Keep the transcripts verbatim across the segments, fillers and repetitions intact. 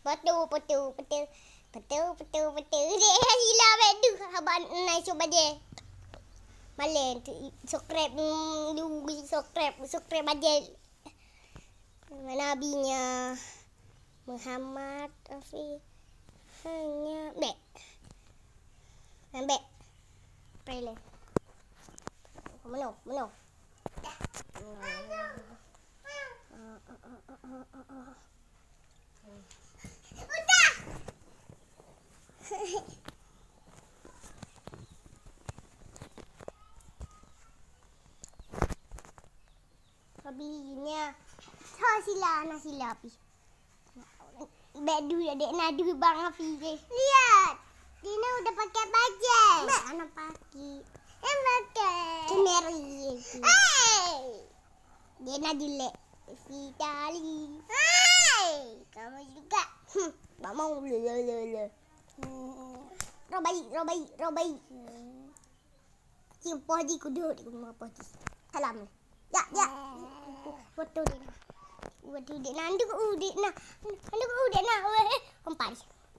Potu, potu, potu. Potu, potu, potu. Dia sila mek tu. Abang naik coba je. Malen tu subscribe dulu, subscribe, subscribe aja. Nabinya Muhammad Afi hanya bek. Bek. Pray le. Mana? Mana? Udah. Habinya. Ha sila nak sila api. Bek dulu adik nadu bang Afi je. Lihat. Dina udah pakai baju. Bek anak pakai. Eh pakai. Kemeri. Hey. Dia nak jelek. Si tali. Hey. Kamu juga. Hmm. Tak mau le le le le. Hmm. Robai, robai, robai. Hmm. Cium podi kudu di rumah podi. Salam. Ya, ya. Foto dia. Foto dia. Nandu ke udik nah. Nandu ke udik nah. Eh, empat.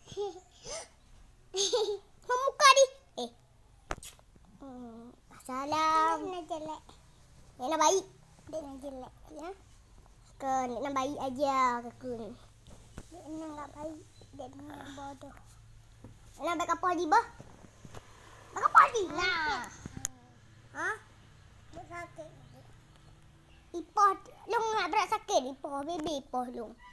Memuka di. Eh. Hmm. Salam. Dia nak jelek. Dia nak baik. Dia nak jelek. Ya. Ke nak baik aja ke kun. Dia nak tak baik. Dia nak bodoh. Nak baik apa di bah? Baik apa di? Nah. Ha? Sakit. Ipoh long nak berat sakit ipoh baby ipoh long.